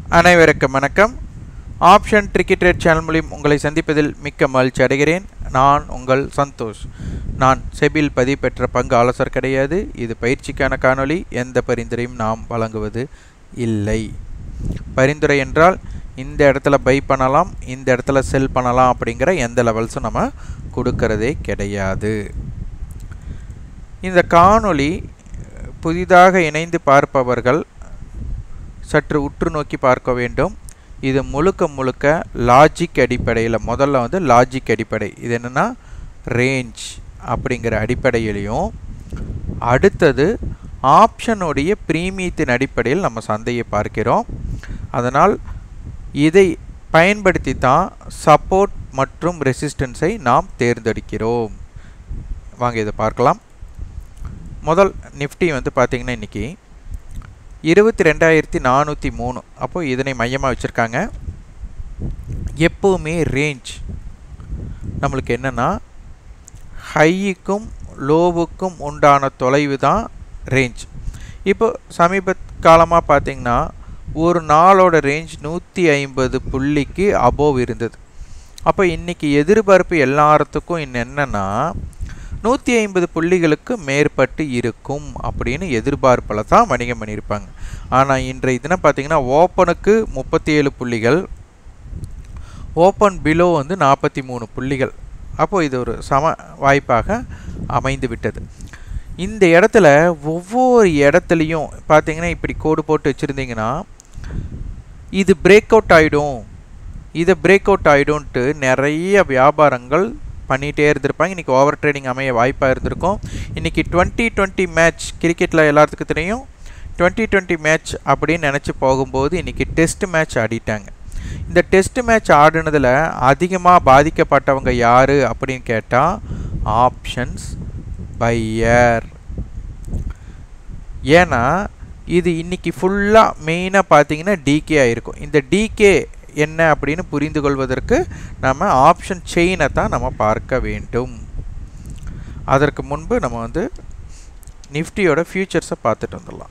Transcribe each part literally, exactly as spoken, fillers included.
அனைவருக்கும் வணக்கம். Option tricky trade channel மூலம் உங்களை சந்திப்பதில் மிக்க மகிழ்ச்சி அடைகிறேன். நான் உங்கள் சந்தோஷ். நான் செபில் பதிவு பெற்ற பங்கு ஆலோசகர் கிடையாது. இது பயிற்சிக்கான காணொளி. எந்த பரிந்துரையும் நாம் வழங்குவது இல்லை. பரிந்துரை என்றால் இந்த இடத்துல பை பண்ணலாம், இந்த இடத்துல செல் பண்ணலாம் அப்படிங்கிற எந்த லெவல்ஸும் நம்ம கொடுக்கறதே கிடையாது. இந்த காணொளி புதிதாக இணைந்து பார்ப்பவர்கள் சற்று உற்று நோக்கி பார்க்க வேண்டும். இது முழுக்க முழுக்க லாஜிக் அடிப்படையில், முதல்ல வந்து லாஜிக் அடிப்படை, இது என்னென்னா ரேஞ்ச் அப்படிங்கிற அடிப்படையிலையும், அடுத்தது ஆப்ஷனுடைய பிரீமியத்தின் அடிப்படையில் நம்ம சந்தையை பார்க்கிறோம். அதனால் இதை பயன்படுத்தி தான் சப்போர்ட் மற்றும் ரெசிஸ்டன்ஸை நாம் தேர்ந்தெடுக்கிறோம். வாங்க இதை பார்க்கலாம். முதல் நிஃப்டி வந்து பார்த்திங்கன்னா இன்றைக்கி இருபத்தி ரெண்டாயிரத்தி நானூற்றி மூணு. அப்போது இதனை மையமாக வச்சுருக்காங்க. எப்போவுமே ரேஞ்ச் நம்மளுக்கு என்னென்னா ஹைக்கும் லோவுக்கும் உண்டான தொலைவு தான் ரேஞ்ச். இப்போ சமீப காலமாக பார்த்திங்கன்னா ஒரு நாளோட ரேஞ்ச் நூற்றி ஐம்பது புள்ளிக்கு அபோவ் இருந்தது. அப்போ இன்றைக்கி எதிர்பார்ப்பு எல்லாத்துக்கும் இன்னும் என்னென்னா நூற்றி ஐம்பது புள்ளிகளுக்கு மேற்பட்டு இருக்கும் அப்படின்னு எதிர்பார்ப்பில் தான் வணிகம் பண்ணியிருப்பாங்க. ஆனால் இன்றைய தினம் பார்த்திங்கன்னா ஓப்பனுக்கு முப்பத்தி ஏழு புள்ளிகள், ஓப்பன் பிலோ வந்து நாற்பத்தி மூணு புள்ளிகள். அப்போது இது ஒரு சம வாய்ப்பாக அமைந்து விட்டது. இந்த இடத்துல ஒவ்வொரு இடத்துலையும் பார்த்திங்கன்னா இப்படி கோடு போட்டு வச்சுருந்தீங்கன்னா இது பிரேக் அவுட் ஆகிடும், இதை பிரேக் அவுட் ஆகிடும்ன்ட்டு நிறைய வியாபாரங்கள் பண்ணிகிட்டே இருந்திருப்பாங்க. இன்றைக்கி ஓவர் ட்ரேடிங் அமைய வாய்ப்பாக இருந்திருக்கும். இன்றைக்கி டுவெண்ட்டி டுவெண்ட்டி மேட்ச் கிரிக்கெட்டில் எல்லாத்துக்கும் தெரியும். டுவெண்ட்டி டுவெண்ட்டி மேட்ச் அப்படின்னு நினச்சி போகும்போது இன்றைக்கி டெஸ்ட் மேட்ச் ஆடிட்டாங்க. இந்த டெஸ்ட் மேட்ச் ஆடினதில் அதிகமாக பாதிக்கப்பட்டவங்க யார் அப்படின்னு கேட்டால் ஆப்ஷன்ஸ் பையர். ஏன்னா இது இன்றைக்கி ஃபுல்லாக மெயினாக பார்த்தீங்கன்னா டிகே ஆகிருக்கும். இந்த டிகே என்ன அப்படின்னு புரிந்து கொள்வதற்கு நம்ம ஆப்ஷன் செயினை தான் நம்ம பார்க்க வேண்டும். அதற்கு முன்பு நம்ம வந்து நிஃப்டியோட ஃபியூச்சர்ஸை பார்த்துட்டு வந்துடலாம்.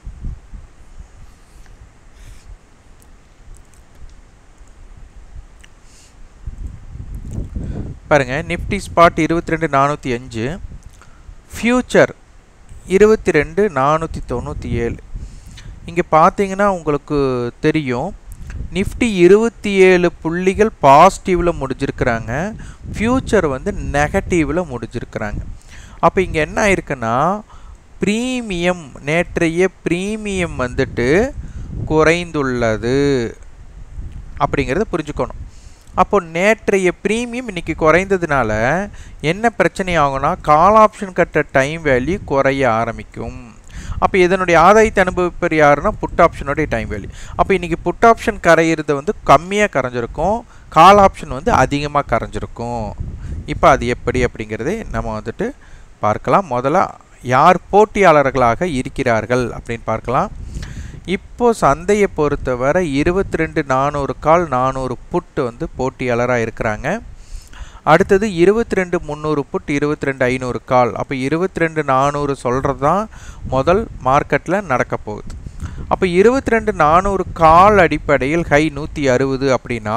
பாருங்கள், நிஃப்டி ஸ்பாட் இருபத்தி ரெண்டு நானூற்றி அஞ்சு, ஃபியூச்சர் இருபத்தி ரெண்டு நானூற்றி தொண்ணூற்றி ஏழு. இங்கே பார்த்தீங்கன்னா உங்களுக்கு தெரியும், நிஃப்டி இருபத்தி ஏழு புள்ளிகள் பாசிட்டிவில் முடிஞ்சிருக்கிறாங்க, ஃபியூச்சர் வந்து நெகட்டிவில் முடிஞ்சிருக்கிறாங்க. அப்போ இங்கே என்ன ஆயிருக்குன்னா ப்ரீமியம், நேற்றைய ப்ரீமியம் வந்துட்டு குறைந்துள்ளது அப்படிங்கிறத புரிஞ்சுக்கணும். அப்போ நேற்றைய ப்ரீமியம் இன்றைக்கி குறைந்ததுனால என்ன பிரச்சனை ஆகும்னா கால் ஆப்ஷன் கட்ட டைம் வேல்யூ குறைய ஆரம்பிக்கும். அப்போ இதனுடைய ஆதாயத்தை அனுபவிப்பர் யாருன்னா புட் ஆப்ஷனுடைய டைம் வேல்யூ. அப்போ இன்றைக்கி புட் ஆப்ஷன் கரையிறது வந்து கம்மியாக கரைஞ்சிருக்கும், கால் ஆப்ஷன் வந்து அதிகமாக கரைஞ்சிருக்கும். இப்போ அது எப்படி அப்படிங்கிறதே நம்ம வந்துட்டு பார்க்கலாம். முதல்ல யார் போட்டியாளர்களாக இருக்கிறார்கள் அப்படின்னு பார்க்கலாம். இப்போது சந்தையை பொறுத்தவரை இருபத்தி ரெண்டு நானூறு கால் நானூறு புட்டு வந்து போட்டியாளராக இருக்கிறாங்க. அடுத்தது இருபத்தி ரெண்டு முந்நூறு புட், இருபத்தி ரெண்டு ஐநூறு கால். அப்போ இருபத்தி ரெண்டு நானூறு சொல்கிறது தான் முதல் மார்க்கெட்டில் நடக்க போகுது. அப்போ இருபத்தி ரெண்டு நானூறு கால் அடிப்படையில் ஹை நூற்றி அறுபது அப்படின்னா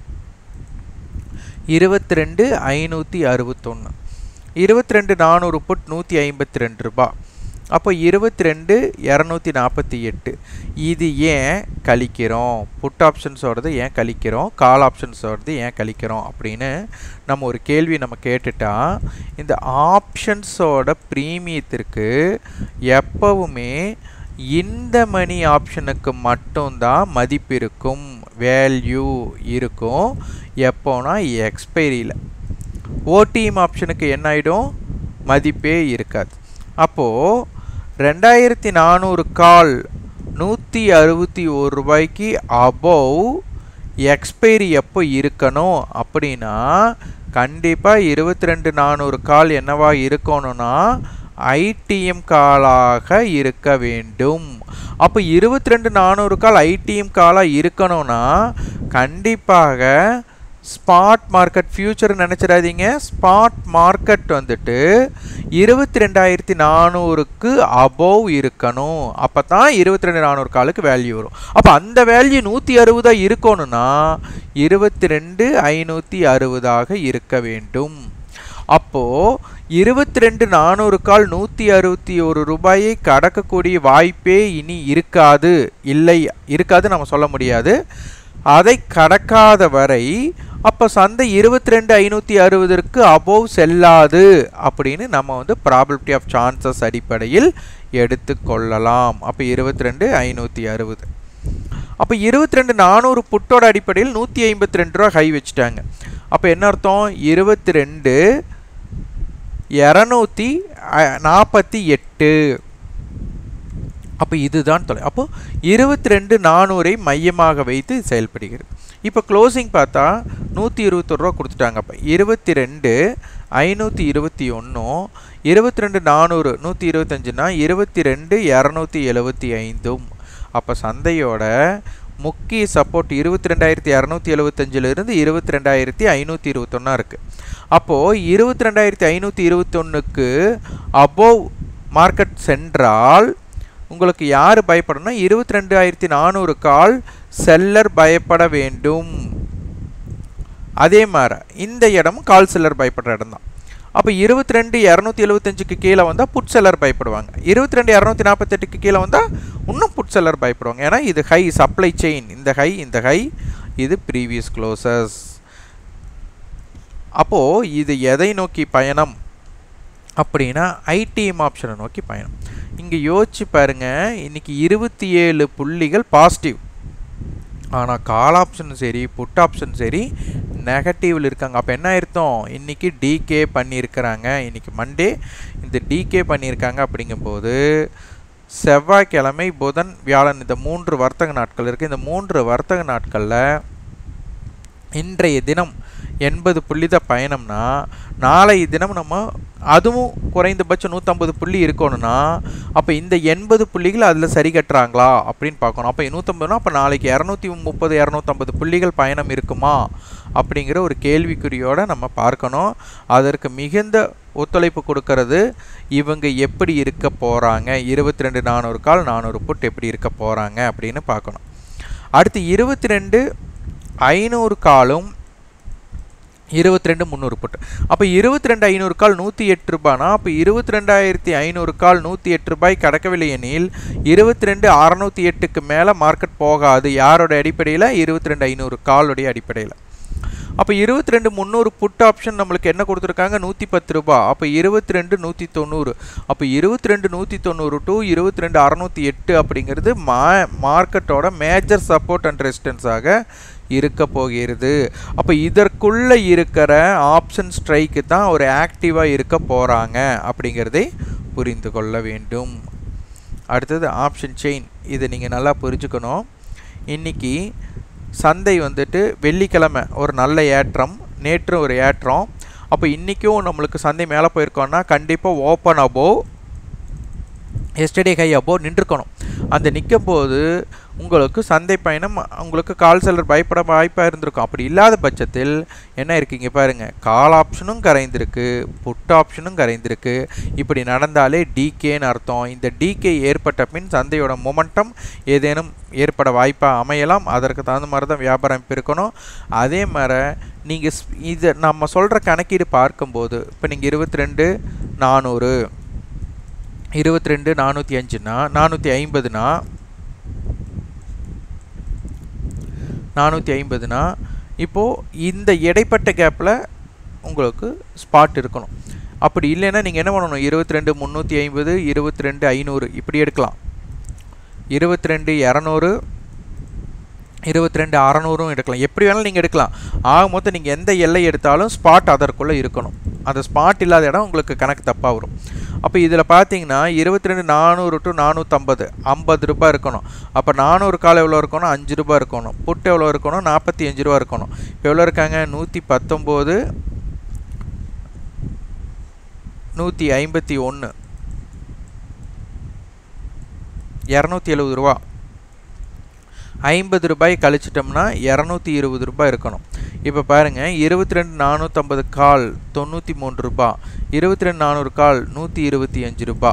இருபத்தி ரெண்டு ஐநூற்றி அறுபத்தொன்று, இருபத்தி ரெண்டு நானூறு புட் நூற்றி ஐம்பத்தி ரெண்டு ரூபா. அப்போ இருபத்தி ரெண்டு இரநூத்தி நாற்பத்தி எட்டு. இது ஏன் கழிக்கிறோம், புட் ஆப்ஷன்ஸோடது ஏன் கழிக்கிறோம், கால் ஆப்ஷன்ஸோடது ஏன் கழிக்கிறோம் அப்படின்னு நம்ம ஒரு கேள்வி நம்ம கேட்டுட்டா, இந்த ஆப்ஷன்ஸோட ப்ரீமியத்திற்கு எப்பவுமே இந்த மணி ஆப்ஷனுக்கு மட்டும்தான் மதிப்பு இருக்கும், வேல்யூ இருக்கும். எப்போனா எக்ஸ்பைரியில். ஓடிஎம் ஆப்ஷனுக்கு என்ன ஆகிடும், மதிப்பே இருக்காது. அப்போது ரெண்டாயிரத்தி நானூறு கால் நூற்றி அறுபத்தி ஒரு ரூபாய்க்கு அபோவ் எக்ஸ்பைரி எப்போ இருக்கணும் அப்படின்னா கண்டிப்பாக இருபத்தி ரெண்டு நானூறு கால் என்னவா இருக்கணும்னா ஐடிஎம் காலாக இருக்க வேண்டும். அப்போ இருபத்தி ரெண்டு நானூறு கால் ஐடிஎம் காலாக இருக்கணும்னா கண்டிப்பாக ஸ்பாட் மார்க்கெட் ஃபியூச்சர் நினச்சிடாதீங்க. ஸ்பாட் மார்க்கெட் வந்துட்டு இருபத்தி ரெண்டாயிரத்தி நானூறுக்கு அபோவ் இருக்கணும். அப்போ தான் இருபத்தி ரெண்டு நானூறு காலுக்கு வேல்யூ வரும். அப்போ அந்த வேல்யூ நூற்றி அறுபதாக இருக்கணும்னா இருபத்தி ரெண்டு ஐநூற்றி அறுபதாக இருக்க வேண்டும். அப்போது இருபத்தி ரெண்டு நானூறு கால் நூற்றி அறுபத்தி ஒரு ரூபாயை கடக்கக்கூடிய வாய்ப்பே இனி இருக்காது. இல்லை, இருக்காது நம்ம சொல்ல முடியாது. அதை கடக்காத வரை அப்போ சந்தை இருபத்தி ரெண்டு ஐநூற்றி அறுபதற்கு அபோவ் செல்லாது அப்படின்னு நம்ம வந்து ப்ராபபிலிட்டி ஆஃப் சான்சஸ் அடிப்படையில் எடுத்துக்கொள்ளலாம். அப்போ இருபத்தி ரெண்டு ஐநூற்றி அறுபது. அப்போ இருபத்தி ரெண்டு நானூறு புட்டோட அடிப்படையில் நூற்றி ஐம்பத்தி ரெண்டு ரூபா ஹை வச்சுட்டாங்க. அப்போ என்ன அர்த்தம்? இருபத்தி ரெண்டு இரநூத்தி நாற்பத்தி எட்டு. அப்போ இதுதான் தொலை. அப்போ இருபத்தி ரெண்டு நானூறை மையமாக வைத்து செயல்படுகிறது. இப்போ க்ளோசிங் பார்த்தா நூற்றி இருபத்தொரு ரூபா கொடுத்துட்டாங்க. அப்போ இருபத்தி ரெண்டு ஐநூற்றி இருபத்தி ஒன்றும் இருபத்தி ரெண்டு நானூறு நூற்றி இருபத்தஞ்சுனா இருபத்தி ரெண்டு இரநூத்தி எழுபத்தி ஐந்தும். அப்போ சந்தையோட முக்கிய சப்போர்ட் இருபத்தி ரெண்டாயிரத்தி இரநூத்தி எழுபத்தஞ்சிலிருந்து இருபத்தி ரெண்டாயிரத்தி ஐநூற்றி இருபத்தொன்னா இருக்குது. அப்போது இருபத்தி ரெண்டாயிரத்தி ஐநூற்றி இருபத்தொன்னுக்கு அபோவ் மார்க்கெட் சென்றால் உங்களுக்கு யார் பயப்படணும்னா இருபத்தி ரெண்டாயிரத்தி நானூறு கால் செல்லர் பயப்பட வேண்டும். அதே மாதிரி இந்த இடமும் கால் செல்லர் பயப்படுற இடம் தான். அப்போ இருபத்தி ரெண்டு இரநூத்தி எழுபத்தஞ்சுக்கு கீழே வந்தால் புட் செல்லர் பயப்படுவாங்க. இருபத்தி ரெண்டு இரநூத்தி நாற்பத்தெட்டுக்கு கீழே வந்தால் இன்னும் புட் செல்லர் பயப்படுவாங்க. ஏன்னா இது ஹை சப்ளை செயின். இந்த ஹை இந்த ஹை இது ப்ரீவியஸ் க்ளோசஸ். அப்போது இது எதை நோக்கி பயணம் அப்படின்னா ஐடிஎம் ஆப்ஷனை நோக்கி பயணம். இங்கே யோசிச்சு பாருங்கள், இன்றைக்கி இருபத்தி ஏழு புள்ளிகள் பாசிட்டிவ். ஆனால் கால் ஆப்ஷனும் சரி புட் ஆப்ஷன் சரி நெகட்டிவில் இருக்காங்க. அப்போ என்ன ஆயிருத்தோம்? இன்றைக்கி டிகே பண்ணியிருக்கிறாங்க. இன்றைக்கி மண்டே இந்த டிகே பண்ணியிருக்காங்க. அப்படிங்கும்போது செவ்வாய்க்கிழமை புதன் வியாழன் இந்த மூன்று வர்த்தக நாட்கள் இருக்குது. இந்த மூன்று வர்த்தக நாட்களில் இன்றைய தினம் எண்பது புள்ளி தான் பயணம்னா நாளைய தினம் நம்ம அதுவும் குறைந்தபட்சம் நூற்றம்பது புள்ளி இருக்கணும்னா அப்போ இந்த எண்பது புள்ளிகள் அதில் சரி கட்டுறாங்களா அப்படின்னு பார்க்கணும். அப்போ நூற்றம்பதுனா அப்போ நாளைக்கு இரநூத்தி முப்பது இரநூத்தம்பது புள்ளிகள் பயணம் இருக்குமா அப்படிங்கிற ஒரு கேள்விக்குறியோடு நம்ம பார்க்கணும். அதற்கு மிகுந்த ஒத்துழைப்பு கொடுக்கறது இவங்க எப்படி இருக்க போகிறாங்க, இருபத்தி ரெண்டு நானூறு கால் நானூறு புட் எப்படி இருக்க போகிறாங்க அப்படின்னு பார்க்கணும். அடுத்து இருபத்தி ரெண்டு ஐநூறு காலும் இருபத்தி ரெண்டு முந்நூறு புட்டு. அப்போ இருபத்தி ரெண்டு ஐநூறு கால் நூற்றி எட்டு ரூபாய்னா அப்போ இருபத்தி ரெண்டாயிரத்தி ஐநூறு கால் நூற்றி எட்டு ரூபாய் கடக்கவில்லை எனில் இருபத்தி ரெண்டு அறநூற்றி எட்டுக்கு மேலே மார்க்கெட் போகாது. யாரோட அடிப்படையில்? இருபத்தி ரெண்டு ஐநூறு காலுடைய அடிப்படையில். அப்போ இருபத்தி ரெண்டு முந்நூறு புட் ஆப்ஷன் நம்மளுக்கு என்ன கொடுத்துருக்காங்க? நூற்றி பத்து ரூபா. அப்போ இருபத்தி ரெண்டு நூற்றி தொண்ணூறு. அப்போ இருபத்தி ரெண்டு நூற்றி தொண்ணூறு டு இருபத்தி ரெண்டு அறநூற்றி எட்டு அப்படிங்கிறது மா மார்க்கெட்டோட மேஜர் சப்போர்ட் அண்ட் ரெசிஸ்டன்ஸாக இருக்க போகிறது. அப்போ இதற்குள்ளே இருக்கிற ஆப்ஷன் ஸ்ட்ரைக்கு தான் ஒரு ஆக்டிவாக இருக்க போகிறாங்க அப்படிங்கிறதை புரிந்து கொள்ள வேண்டும். அடுத்தது ஆப்ஷன் செயின். இதை நீங்கள் நல்லா புரிஞ்சுக்கணும். இன்றைக்கி சந்தை வந்துட்டு வெள்ளிக்கிழமை ஒரு நல்ல ஏற்றம், நேற்று ஒரு ஏற்றம். அப்போ இன்றைக்கும் நம்மளுக்கு சந்தை மேலே போயிருக்கோன்னா கண்டிப்பாக open above yesterday high above நின்றுக்கணும். அந்த நிற்கும் போது உங்களுக்கு சந்தை பயணம் உங்களுக்கு கால் செல்லர் பயப்பட வாய்ப்பாக இருந்திருக்கும். அப்படி இல்லாத பட்சத்தில் என்ன இருக்கீங்க பாருங்கள், கால் ஆப்ஷனும் கரைந்திருக்கு, புட் ஆப்ஷனும் கரைந்திருக்கு. இப்படி நடந்தாலே டிகேன்னு அர்த்தம். இந்த டிகே ஏற்பட்ட பின் சந்தையோட மொமெண்டம் ஏதேனும் ஏற்பட வாய்ப்பாக அமையலாம். அதற்கு தகுந்த மாதிரி தான் வியாபாரம் இருக்கணும். அதே மாதிரி நீங்கள் இதை நம்ம சொல்கிற கணக்கீடு பார்க்கும்போது இப்போ நீங்கள் இருபத்தி ரெண்டு நானூறு இருபத்தி ரெண்டு நானூற்றி அஞ்சுனா நானூற்றி ஐம்பதுனா நானூற்றி ஐம்பதுனா இப்போது இந்த இடைப்பட்ட கேப்பில் உங்களுக்கு ஸ்பாட் இருக்கணும். அப்படி இல்லைன்னா நீங்கள் என்ன பண்ணணும்? இருபத்தி ரெண்டு முந்நூற்றி ஐம்பது இருபத்தி ரெண்டு ஐநூறு இப்படி எடுக்கலாம். இருபத்தி ரெண்டு இரநூறு இருபத்தி ரெண்டு அறநூறும் எடுக்கலாம். எப்படி வேணாலும் நீங்கள் எடுக்கலாம். ஆக மொத்தம் நீங்கள் எந்த எல்லை எடுத்தாலும் ஸ்பாட் அதற்குள்ளே இருக்கணும். அந்த ஸ்பாட் இல்லாத இடம் உங்களுக்கு கணக்கு தப்பாக வரும். அப்போ இதில் பார்த்தீங்கன்னா இருபத்தி ரெண்டு நானூறு டு நானூற்றம்பது ஐம்பது ரூபாய் இருக்கணும். அப்போ நானூறு கால் எவ்வளோ இருக்கணும்? அஞ்சு ரூபா இருக்கணும். புட்டு எவ்வளோ இருக்கணும்? நாற்பத்தி அஞ்சு ரூபா இருக்கணும். இப்போ எவ்வளோ இருக்காங்க? நூற்றி பத்தொம்போது நூற்றி ஐம்பத்தி ஒன்று இரநூத்தி எழுபது ரூபா. ஐம்பது ரூபாய் கழிச்சிட்டோம்னா இரநூத்தி இருபது ரூபாய் இருக்கணும். இப்போ பாருங்கள், இருபத்தி ரெண்டு நானூற்றம்பது கால் தொண்ணூற்றி மூன்று ரூபா, இருபத்தி ரெண்டு நானூறு கால் நூற்றி இருபத்தி அஞ்சு ரூபா,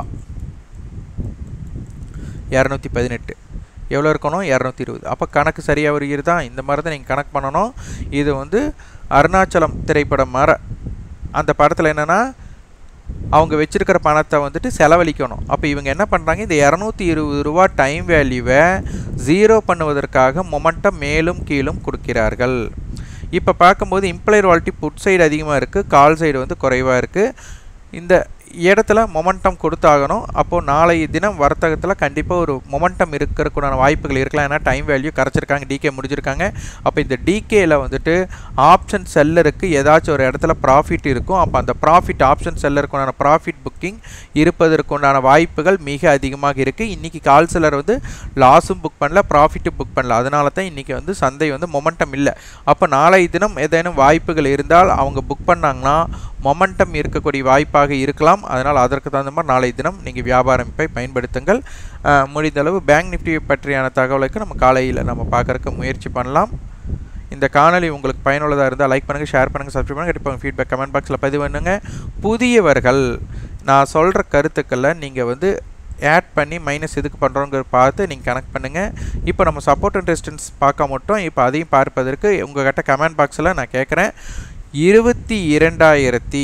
இரநூத்தி பதினெட்டு எவ்வளோ இருக்கணும்? இரநூத்தி இருபது. அப்போ கணக்கு சரியாக வருகிறதா? இந்த மாதிரி தான் நீங்கள் கணக்கு பண்ணணும். இது வந்து அருணாச்சலம் திரைப்படம் மாதிரி. அந்த படத்தில் என்னென்னா அவங்க வச்சிருக்கிற பணத்தை வந்துட்டு செலவழிக்கணும். அப்போ இவங்க என்ன பண்ணுறாங்க, இந்த இரநூத்தி இருபது ரூபா டைம் வேல்யூவை ஜீரோ பண்ணுவதற்காக மொமெண்டம் மேலும் கீழும் கொடுக்கிறார்கள். இப்போ பார்க்கும்போது இம்ப்ளாயர் வாலிட்டி புட் சைடு அதிகமாக இருக்குது, கால் சைடு வந்து குறைவாக இருக்குது. இந்த இடத்துல மொமெண்டம் கொடுத்தாகணும். அப்போது நாளைய தினம் வர்த்தகத்தில் கண்டிப்பாக ஒரு மொமெண்டம் இருக்கிறதுக்குண்டான வாய்ப்புகள் இருக்கலாம். ஏன்னா டைம் வேல்யூ கரைச்சிருக்காங்க, டிகே முடிஞ்சிருக்காங்க. அப்போ இந்த டிகேயில் வந்துட்டு ஆப்ஷன் செல்லருக்கு ஏதாச்சும் ஒரு இடத்துல ப்ராஃபிட் இருக்கும். அப்போ அந்த ப்ராஃபிட் ஆப்ஷன் செல்லருக்குண்டான ப்ராஃபிட் புக்கிங் இருப்பதற்குண்டான வாய்ப்புகள் மிக அதிகமாக இருக்குது. இன்றைக்கி கால் செல்லர் வந்து லாஸும் புக் பண்ணல, ப்ராஃபிட்டும் புக் பண்ணல. அதனால தான் இன்றைக்கி வந்து சந்தை வந்து மொமெண்டம் இல்லை. அப்போ நாளைய தினம் ஏதேனும் வாய்ப்புகள் இருந்தால் அவங்க புக் பண்ணாங்கன்னா மொமெண்டம் இருக்கக்கூடிய வாய்ப்பாக இருக்கலாம். அதனால் அதற்கு தகுந்த மாதிரி நாளை தினம் நீங்கள் வியாபார அமைப்பை பயன்படுத்துங்கள். முடிந்தளவு பேங்க் நிஃப்டியை பற்றியான தகவலுக்கு நம்ம காலையில் நம்ம பார்க்குறக்கு முயற்சி பண்ணலாம். இந்த காணொலி உங்களுக்கு பயனுள்ளதாக இருந்தால் லைக் பண்ணுங்கள், ஷேர் பண்ணுங்கள், சப்ஸ்கிரைப் பண்ணுங்கள். கண்டிப்பாக ஃபீட்பேக் கமெண்ட் பாக்ஸில் பதிவு பண்ணுங்க. புதியவர்கள் நான் சொல்கிற கருத்துக்களை நீங்கள் வந்து ஆட் பண்ணி மைனஸ் எதுக்கு பண்ணுறோங்கிற பார்த்து நீங்கள் கனெக்ட் பண்ணுங்கள். இப்போ நம்ம சப்போர்ட் அண்ட் ரெசிஸ்டன்ஸ் பார்க்க மட்டும் இப்போ அதையும் பார்ப்பதற்கு உங்கள்கிட்ட கமெண்ட் பாக்ஸில் நான் கேட்குறேன். இருபத்தி இரண்டாயிரத்தி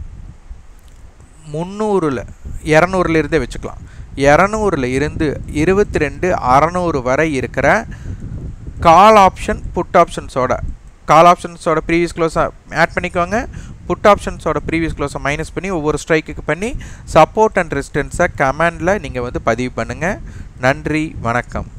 முந்நூறில் இரநூறுல இருந்தே வச்சுக்கலாம். இரநூறுல இருந்து இருபத்தி ரெண்டு அறநூறு வரை இருக்கிற கால் ஆப்ஷன் புட் ஆப்ஷன்ஸோட கால் ஆப்ஷன்ஸோட ப்ரீவியஸ் க்ளோஸை ஆட் பண்ணிக்கோங்க. புட் ஆப்ஷன்ஸோட ப்ரீவியஸ் க்ளோஸை மைனஸ் பண்ணி ஒவ்வொரு ஸ்ட்ரைக்குக்கு பண்ணி சப்போர்ட் அண்ட் ரெசிஸ்டன்ஸை கமெண்டில் நீங்கள் வந்து பதிவு பண்ணுங்கள். நன்றி, வணக்கம்.